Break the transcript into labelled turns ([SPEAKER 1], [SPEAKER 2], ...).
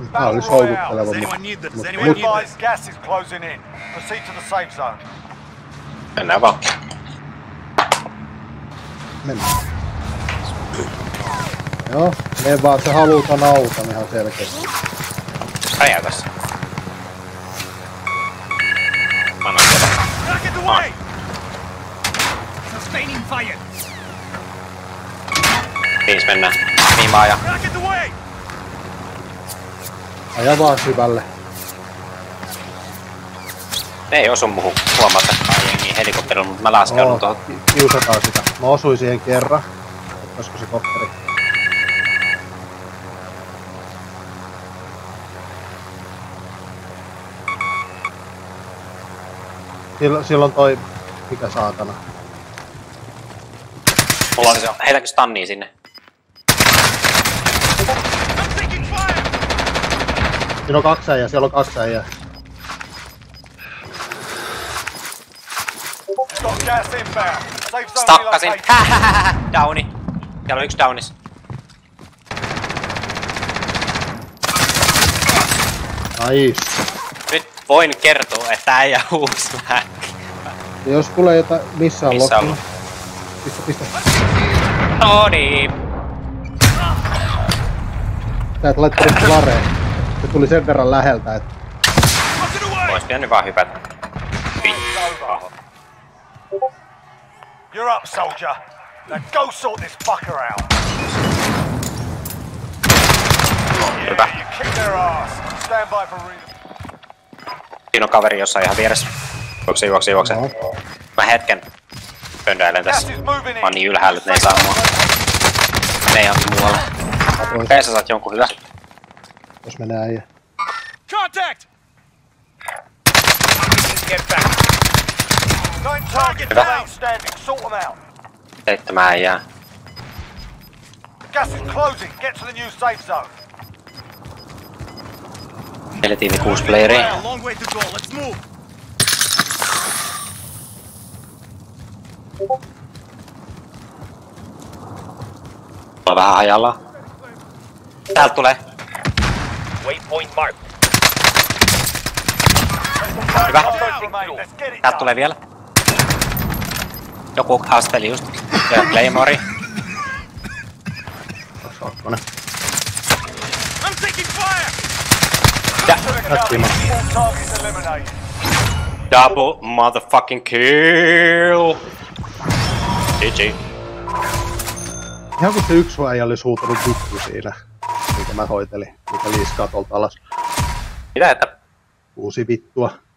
[SPEAKER 1] Tää olisi houkutteleva,
[SPEAKER 2] Advise gas is closing in. Proceed to the safe zone.
[SPEAKER 3] Mennään vaan.
[SPEAKER 1] Mennään. Joo, me vaan se halutaan autan ihan selkeästi.
[SPEAKER 3] Räjäytäs. Mä annan sieltä. Mihin mennään? Mihin mä ajan?
[SPEAKER 1] Aja vaan syvälle.
[SPEAKER 3] Ne ei osu muhun huomata jengiä helikopterilla, mutta mä laskeudun tuohon.
[SPEAKER 1] Kiusataan sitä. Mä osuin siihen kerran. Olisiko se kopteri? Silloin toi... Mikä saatana?
[SPEAKER 3] Mulla on se... Heitäkö stunnia sinne?
[SPEAKER 1] Siinä on kaksi äijää, siellä on kaksi äijää.
[SPEAKER 3] Stakkasin! Downi! Siellä on yksi downis.
[SPEAKER 1] Nice.
[SPEAKER 3] Nyt voin kertoa, että äijä huusi vähän.
[SPEAKER 1] Jos tulee jotain... Missä on
[SPEAKER 3] Missä
[SPEAKER 1] lokki?
[SPEAKER 3] on?
[SPEAKER 1] Pistä.
[SPEAKER 3] Noniin!
[SPEAKER 1] Tää et laittanut lareen. Se tuli sen verran läheltä, että...
[SPEAKER 3] Ois pitänyt vaan hypätä.
[SPEAKER 2] You're up, soldier. Now go sort this fucker out.
[SPEAKER 3] Hyvä.
[SPEAKER 2] You kick their ass. Stand by for real.
[SPEAKER 3] Siinä on kaveri jossain ihan vieressä. Juokse. Mä hetken pöndäilen tässä. Mä oon niin ylhäällä, että ne ei saa mua. Ne ei johonkin muualle. Okei, sä saat jonkun hyvä.
[SPEAKER 1] Jos menee äijä.
[SPEAKER 2] Contact! Get back. Nine targets outstanding. Sort them out.
[SPEAKER 3] 7 äijää.
[SPEAKER 2] Gas is closing. Get to the new safe zone.
[SPEAKER 3] 4 tiimi 6 playeria.
[SPEAKER 2] Long way to go. Let's move.
[SPEAKER 3] Mulla vähän hajallaan. Täältä tulee.
[SPEAKER 2] Waypoint mark.
[SPEAKER 3] Hyvä. Täältä tulee vielä. Joku hasteli just. Ja Claymore.
[SPEAKER 1] Kakkonen.
[SPEAKER 2] I'm taking fire.
[SPEAKER 3] Ja.
[SPEAKER 1] Äkkiä.
[SPEAKER 2] Targets eliminated.
[SPEAKER 3] Double motherfucking kill. GG.
[SPEAKER 1] Ihan kun se yksi äijä olisi huutanut vittu siinä. Mikä mä hoitelin. Mikä liiskaa tuolta alas.
[SPEAKER 3] Mitä että?
[SPEAKER 1] 6 vittua.